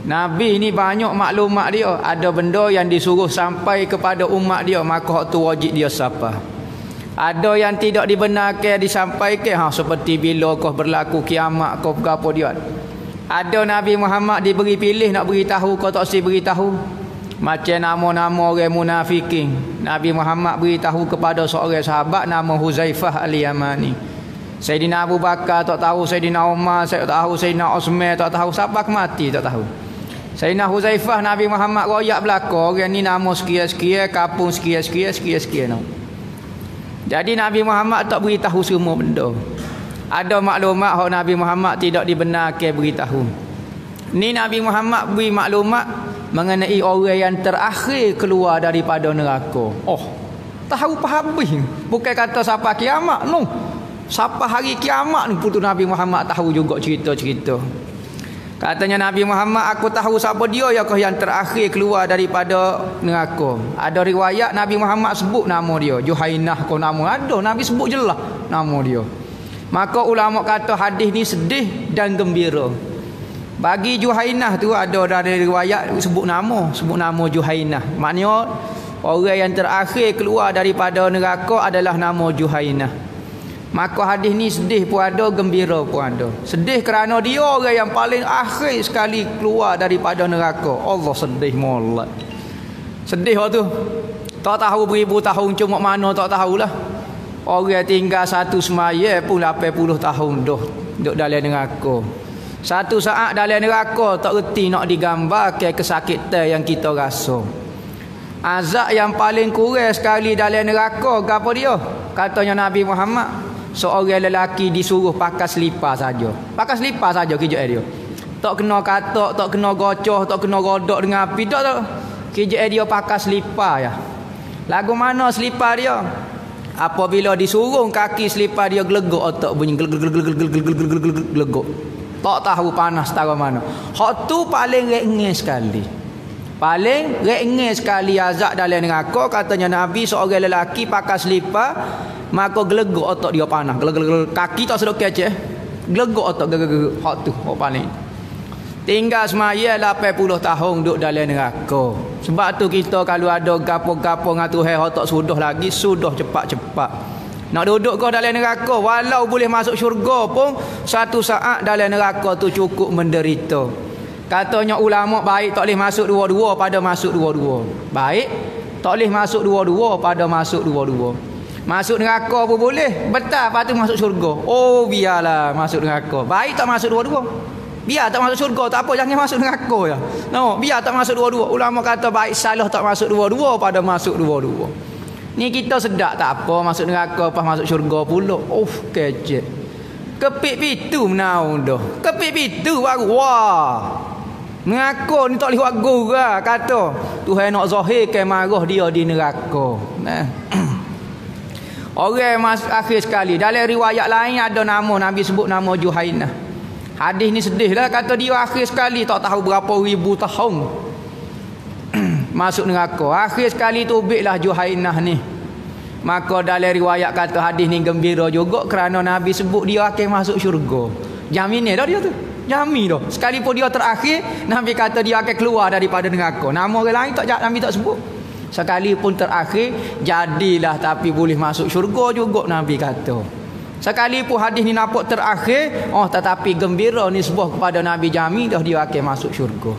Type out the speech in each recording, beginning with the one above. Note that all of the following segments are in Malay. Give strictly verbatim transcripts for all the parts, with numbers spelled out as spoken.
Nabi ni banyak maklumat dia. Ada benda yang disuruh sampai kepada umat dia, maka hak tu wajib dia siapa. Ada yang tidak dibenarkan disampaikan, ha, seperti bila kau berlaku kiamat kau apa dia. Ada Nabi Muhammad diberi pilih nak beritahu, kau tak mesti beritahu. Macam nama-nama orang munafikin. Nabi Muhammad beritahu kepada seorang sahabat nama Huzaifah Al-Yamani. Sayyidina Abu Bakar tak tahu, Sayyidina Umar tak tahu, Sayyidina Osman tak tahu, siapa mati tak tahu. Sayyidina Huzaifah Nabi Muhammad royak belaka, orang ni nama sekian-sekian, kampung sekian-sekian, sekian-sekian. Jadi Nabi Muhammad tak beritahu semua benda. Ada maklumat hak Nabi Muhammad tidak dibenarkan beritahu. Ni Nabi Muhammad beri maklumat mengenai orang yang terakhir keluar daripada neraka. Oh, tahu habis. Bukan kata siapa kiamat, no. Siapa hari kiamat ni putu Nabi Muhammad tahu juga cerita-cerita. Katanya Nabi Muhammad, aku tahu siapa dia yang terakhir keluar daripada neraka. Ada riwayat Nabi Muhammad sebut nama dia, Juhainah ko nama. Ada Nabi sebut jelas nama dia. Maka ulama kata hadis ni sedih dan gembira. Bagi Juhainah tu ada dari riwayat sebut nama, sebut nama Juhainah. Maknanya orang yang terakhir keluar daripada neraka adalah nama Juhainah. Maka hadis ni sedih pun ada, gembira pun ada. Sedih kerana dia orang yang paling akhir sekali keluar daripada neraka. Allah sedih molek. Sedih waktu tu. Tak tahu beribu tahun cuma mana tak tahulah. Orang tinggal satu semaya pun lapan puluh tahun dah duduk dalam neraka. Satu saat dalam neraka tak reti nak digambar ke kesakitan yang kita rasa. Azab yang paling kurang sekali dalam neraka apa dia? Katanya Nabi Muhammad, seorang lelaki disuruh pakai selipar saja. Pakai selipar saja kerja dia. Tak kena katak, tak kena gocoh, tak kena rodok dengan api, tak tak. Kerja dia pakai selipar ya. Lagu mana selipar dia? Apabila disuruh kaki selipar dia gelegok otak bunyi gelegok. Tak tahu panas tahu mana. Hak tu paling ringan sekali. Paling ringan sekali azab dalam neraka. Katanya Nabi, seorang lelaki pakai selipar, maka gelegok otak dia panas. Gelegok kaki tak sedok kecek. Gelegok otak gelegok. Hak tu hak paling. Tinggal semaya lapan puluh tahun duduk dalam neraka. Sebab tu kita kalau ada gapo-gapo dengan Tuhan hak tak sudah lagi, sudah cepat-cepat. Nak duduk kau dalam neraka, walau boleh masuk syurga pun satu saat dalam neraka tu cukup menderita. Katanya ulama baik tak boleh masuk dua-dua pada masuk dua-dua. Baik tak boleh masuk dua-dua pada masuk dua-dua. Masuk neraka pun boleh, betul lepas tu masuk syurga. Oh biarlah masuk neraka. Baik tak masuk dua-dua. Biar tak masuk syurga tak apa, jangan masuk neraka ya. No, biar tak masuk dua-dua. Ulama kata baik salah tak masuk dua-dua pada masuk dua-dua. Ni kita sedak tak apa masuk neraka pas masuk syurga pula. Oh kecek. Kepik pintu menaun dah. Kepik pintu baru wah. Neraka ni tak boleh buat gurau kata. Tuhan nak zahirkan marah dia di neraka. Nah. Orang mas akhir sekali. Dalam riwayat lain ada nama Nabi sebut nama Juhainah. Hadis ni sedih lah kata dia akhir sekali tak tahu berapa ribu tahun masuk neraka. Akhir sekali tubiklah Juhainah ni. Maka dalam riwayat kata hadis ni gembira juga kerana Nabi sebut dia akan masuk syurga. Jamin dah dia tu. Jamin dah. Sekalipun dia terakhir, Nabi kata dia akan keluar daripada neraka. Nama orang lain tak Nabi tak sebut. Sekalipun terakhir, jadilah tapi boleh masuk syurga juga Nabi kata. Sekalipun hadis ni nampak terakhir, oh tetapi gembira nisbah kepada Nabi Jami dah dia akan masuk syurga.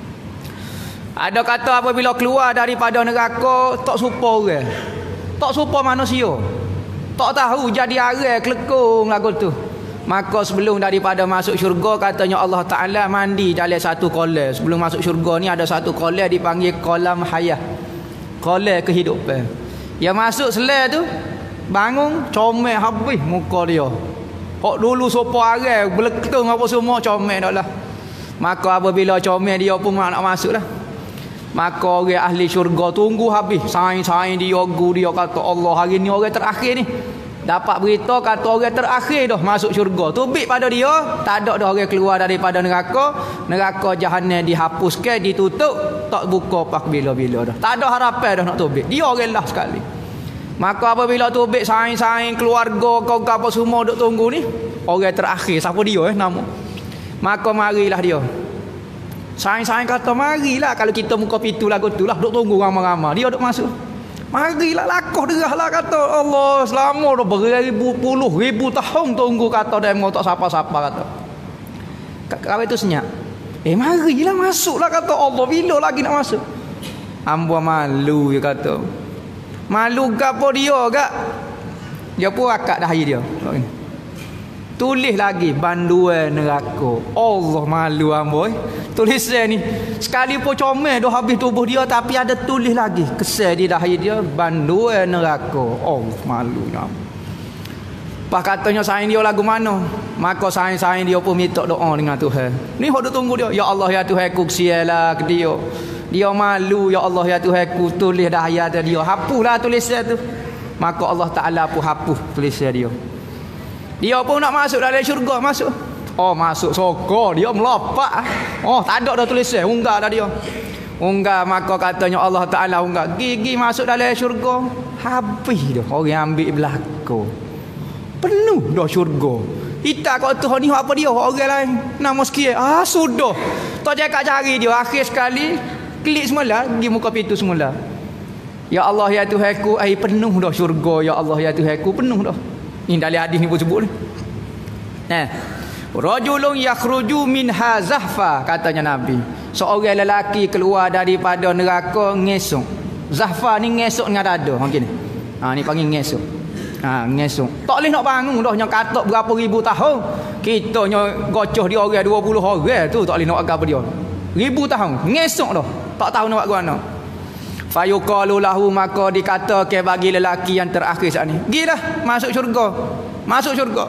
Ada kata apabila keluar daripada neraka tak serupa orang. Tak serupa manusia. Tak tahu jadi arang kelekung lagu tu. Maka sebelum daripada masuk syurga katanya Allah Taala mandi dalam satu kolam. Sebelum masuk syurga ni ada satu kolam dipanggil kolam hayah. Kolam kehidupan. Yang masuk selai tu bangun comel habis muka dia. Hok dulu sopa arang beletung apa semua comel dah lah. Maka apabila comel dia pun nak masuklah. Maka orang ahli syurga tunggu habis. Sain-sain dia gu dia kata Allah hari ni orang terakhir ni. Dapat berita kata orang terakhir dah masuk syurga. Tubik pada dia, tak ada dah orang keluar daripada neraka. Neraka jahanam dihapuskan, ditutup, tak buka pak bila-bila dah. Tak ada harapan dah nak tubik. Dia orang lah sekali. Maka apabila tubik saing-saing keluarga kau apa semua duk tunggu ni, orang terakhir siapa dia eh nama. Maka marilah dia. Sain-sain kata marilah kalau kita muka pintu lagu tu lah duk tunggu ramai-ramai dia duk masuk. Marilah lakoh derah lah kata Allah selama dah beribu puluh ribu tahun tunggu kata demo tak siapa-siapa kata. Kau itu senyap. Eh marilah masuklah kata Allah bila lagi nak masuk. Hamba malu dia kata. Malu gapo dia gak? Dia pun akak dah dia. Tulis lagi banduan neraka. Allah malu hamba. Tulis ni sekali pun comel dah habis tubuh dia tapi ada tulis lagi kesal di dahi dia banduan neraka. Oh malunya. Pas katanya sain dia lagu mana? Maka sain-sain dia pun minta doa dengan Tuhan. Ni hok duk tunggu dia. Ya Allah ya Tuhan ku kesialah ke dia. Dia malu ya Allah ya Tuhan ku tulis dah ayat dia. Hapuslah tulisan tu. Maka Allah Taala pun hapus tulisan dia. Dia pun nak masuk dalam syurga masuk. Oh masuk syurga dia melompat. Oh tak ada dah tulisan unggah dah dia. Unggah maka katanya Allah Taala unggah gigi masuk dalam syurga habis dah orang ambil belako. Penuh dah syurga. Kita kau tu ni apa dia orang lain nama sikit. Ah sudah. Tak cakap cari dia akhir sekali klik semula pergi muka pintu semula. Ya Allah ya Tuhanku ai penuh dah syurga ya Allah ya Tuhanku penuh dah. Ini dalam hadis ni pun sebut ni. Nah, rajulun yakhruju minha zahfa katanya Nabi. Seorang lelaki keluar daripada neraka ngesok. Zahfa ni ngesok dengan dada. Ha gini. Ha ni panggil ngesok. Ha ngesok. Tak boleh nak bangun dah yang katok berapa ribu tahun. Kita nya gocoh dia orang dua puluh orang tu tak boleh nak agak dia. Ribu tahun ngesok dah. Tak tahu nak buat mana. Fayuqalu lahu maka dikatakan bagi lelaki yang terakhir saat ni. Gilah masuk syurga. Masuk syurga.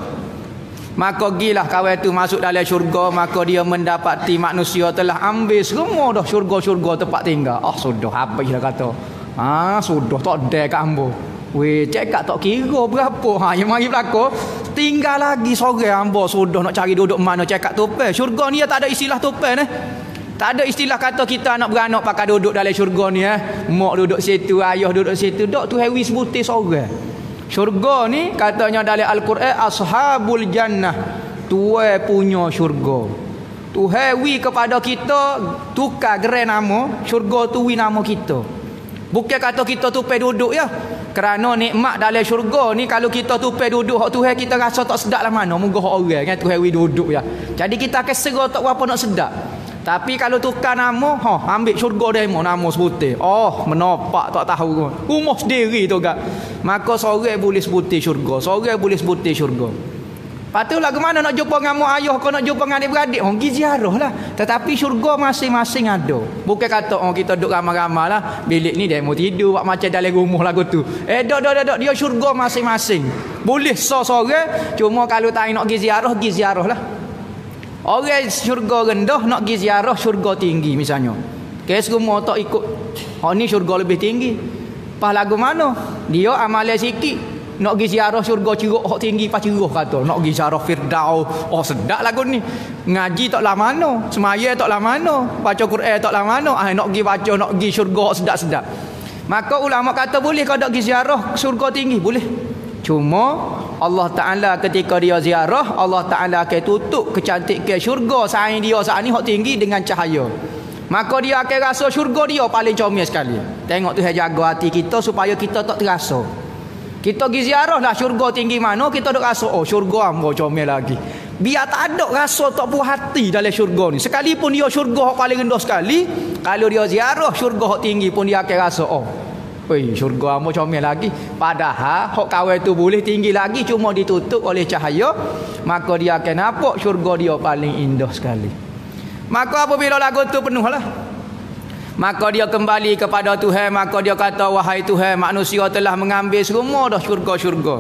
Maka gilah kawan tu masuk dalam syurga maka dia mendapati manusia telah ambil semua dah syurga-syurga tempat tinggal. Ah sudah habis dah kata. Ah sudah tak ada kat hamba. Weh cakap tak kira berapa. Ha yang mari berlaku tinggal lagi sore hamba sudah nak cari duduk mana cakap tupai. Syurga ni tak ada istilah tupai ni. Tak ada istilah kata kita anak beranak pakai duduk dalam syurga ni eh. Mak duduk situ, ayah duduk situ. Dok tu hewi sebutir seorang. Syurga ni katanya dalam Al-Quran ashabul jannah. Tuai punya syurga. Tu hewi kepada kita tukar gerai nama, syurga tu wi nama kita. Bukan kata kita tupai duduk ya. Kerana nikmat dalam syurga ni kalau kita tupai duduk hak Tuhan kita rasa tak sedap lah mana. Moga hak orang kan tu hewi duduk ya. Jadi kita akan serah tak apa nak sedap. Tapi kalau tukar nama, ha ambil syurga demo nama sebutir. Oh, menopak tak tahu. Rumah sendiri tu gak. Maka seorang boleh sebutir syurga, seorang boleh sebutir syurga. Patutlah ke mana nak jumpa dengan mak ayah kau nak jumpa dengan adik-beradik, oh pergi ziarah lah. Tetapi syurga masing-masing ada. Bukan kata oh kita duduk ramai-ramai lah, bilik ni demo tidur buat macam dalam rumah lagu tu. Eh dak dak dak dia syurga masing-masing. Boleh seorang, cuma kalau tak nak pergi ziarah, pergi ziarah lah. Orang syurga rendah nak pergi ziarah syurga tinggi misalnya. Kes rumah tak ikut. Oh ni syurga lebih tinggi. Pas lagu mana? Dia amalan sikit. Nak pergi ziarah syurga ceruk hak tinggi pas ceruk kata. Nak pergi ziarah Firdaus. Oh sedap lagu ni. Ngaji tak lah mana. Semaya tak lah mana. Baca Quran tak lah mana. Ah nak pergi baca nak pergi syurga sedap-sedap. Maka ulama kata boleh kau nak pergi ziarah syurga tinggi boleh. Cuma Allah Ta'ala ketika dia ziarah Allah Ta'ala akan tutup kecantikan syurga saing dia saat ni hak tinggi dengan cahaya. Maka dia akan rasa syurga dia paling comel sekali. Tengok Tuhan jaga hati kita supaya kita tak terasa. Kita pergi ziarah lah syurga tinggi mana kita duk rasa oh syurga hamba comel lagi. Biar tak ada rasa tak puas hati dalam syurga ni. Sekalipun dia syurga hak paling rendah sekali, kalau dia ziarah syurga hak tinggi pun dia akan rasa oh oi syurga hamba comel lagi. Padahal hak kawan tu boleh tinggi lagi cuma ditutup oleh cahaya, maka dia akan nampak syurga dia paling indah sekali. Maka apabila lagu tu penuh lah, maka dia kembali kepada Tuhan. Maka dia kata wahai Tuhan manusia telah mengambil semua dah syurga-syurga.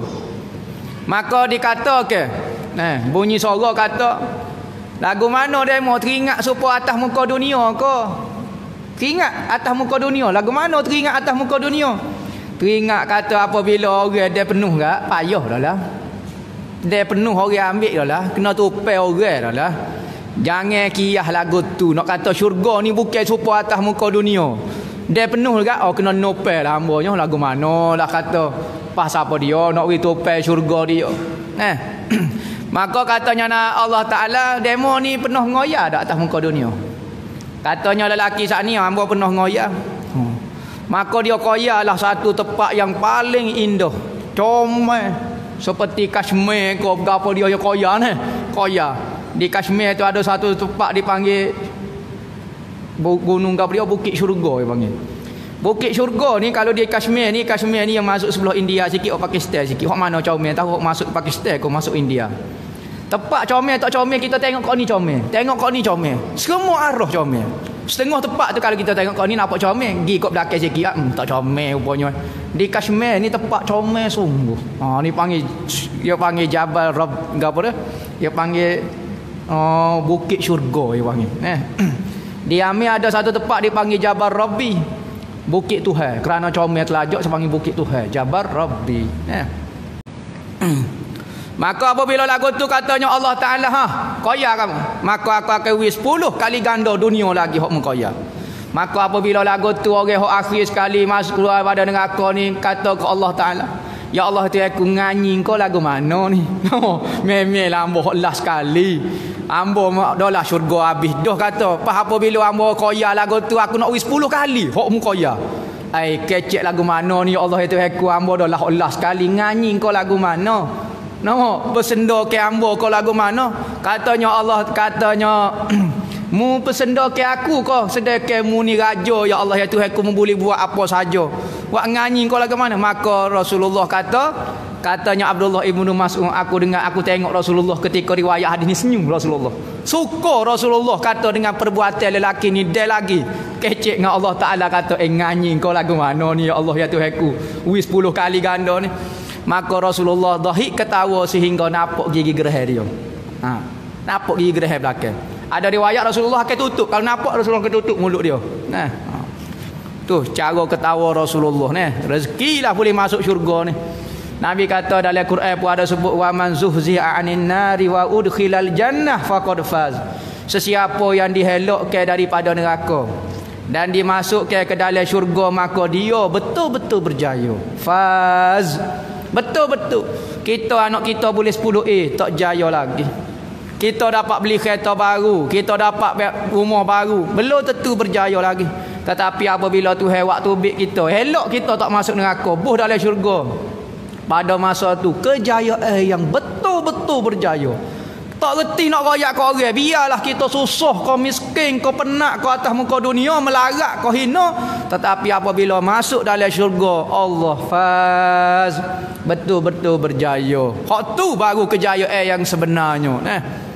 Maka dikatakan nah bunyi suara kata lagu mana demo teringat supaya atas muka dunia ke? Teringat atas muka dunia. Lagu mana teringat atas muka dunia? Teringat kata apabila orang dia penuh tak? Payah dah lah. Dia penuh orang ambil dah lah. Kena tupai orang dah lah. Jangan kiyah lagu tu. Nak kata syurga ni bukan supaya atas muka dunia. Dia penuh tak? Oh kena nopel lah hambanya. Lagu mana lah kata. Pas apa dia nak pergi tupai syurga dia. Eh. Maka katanya Allah Ta'ala demo ni penuh ngoyak tak atas muka dunia. Katanya lelaki saat ni hamba pernah ngoyak. Hmm. Maka dia koyak lah satu tempat yang paling indah. Comel. Seperti Kashmir ke apa dia yang koyak ni. Koyak. Di Kashmir tu ada satu tempat dipanggil gunung apa dia, Bukit Syurga dia panggil. Bukit Syurga ni kalau di Kashmir ni, Kashmir ni yang masuk sebelah India sikit, oh Pakistan sikit. Hok mana comel tahu masuk Pakistan ke masuk India. Tempat comel tak comel kita tengok kau ni comel. Tengok kau ni comel. Semua arah comel. Setengah tempat tu kalau kita tengok kau ni nampak comel, gi kau belakang sikit ah, hmm, tak comel rupanya. Di Kashmir ni tempat comel sungguh. Ha ni panggil dia panggil Jabal Rabb apa dia? Dia panggil oh, Bukit Syurga dia panggil. Eh. Di Amir ada satu tempat dipanggil Jabal Rabbi. Bukit Tuhan. Kerana comel telajak saya panggil Bukit Tuhan. Jabal Rabbi. Eh. Maka apabila lagu tu katanya Allah Ta'ala, ha, kaya kamu, maka aku akan wis sepuluh kali ganda dunia lagi hok mengkaya. Maka apabila lagu tu orang hok akhir sekali masuk keluar pada neraka ni, kata ke Allah Ta'ala, ya Allah tu aku nganyi kau lagu mana ni? Memel ambo hok last sekali. Ambo dah lah syurga habis dah kata. Pas apabila ambo kaya lagu tu aku nak wis sepuluh kali hok mengkaya. Ai kecek lagu mana ni ya Allah tu aku ambo dah lah hok last sekali nganyi kau lagu mana? Nama bersenda ke ambo kau lagu mana? Katanya Allah katanya mu bersenda ke aku kau sedekah mu ni raja ya Allah ya Tuhan aku boleh buat apa saja. Wak nganyi kau lagu mana? Maka Rasulullah kata katanya Abdullah ibnu Mas'ud aku dengar aku tengok Rasulullah ketika riwayat hadis ni senyum Rasulullah. Suka Rasulullah kata dengan perbuatan lelaki ni dia lagi kecek dengan Allah Taala kata eh nganyi kau lagu mana ni ya Allah ya Tuhan aku. Wis sepuluh kali ganda ni. Maka Rasulullah dhahik ketawa sehingga nampak gigi gerah dia. Ha, nampak gigi gerah belakang. Ada riwayat Rasulullah akan tutup. Kalau nampak Rasulullah akan tutup mulut dia. Nah. Ha. Tu cara ketawa Rasulullah ni. Rezekilah boleh masuk syurga ni. Nabi kata dalam Quran pun ada sebut wa man zuhzi'a 'anil nari wa udkhilal jannah faqad faz. Sesiapa yang dihelokkan daripada neraka dan dimasukkan ke dalam syurga maka dia betul-betul berjaya. Faz. Betul-betul. Kita anak kita boleh sepuluh A tak jaya lagi. Kita dapat beli kereta baru, kita dapat rumah baru, belum tentu berjaya lagi. Tetapi apabila Tuhan waktu bik kita, elok kita tak masuk neraka, buh dalam syurga. Pada masa tu kejayaan yang betul-betul berjaya. Tak reti nak royak kau orang, biarlah kita susah, kau miskin, kau penat, kau atas muka dunia, melarat, kau hina. Tetapi apabila masuk dalam syurga, Allah faz, betul-betul berjaya. Hak tu baru kejayaan yang sebenarnya. Eh.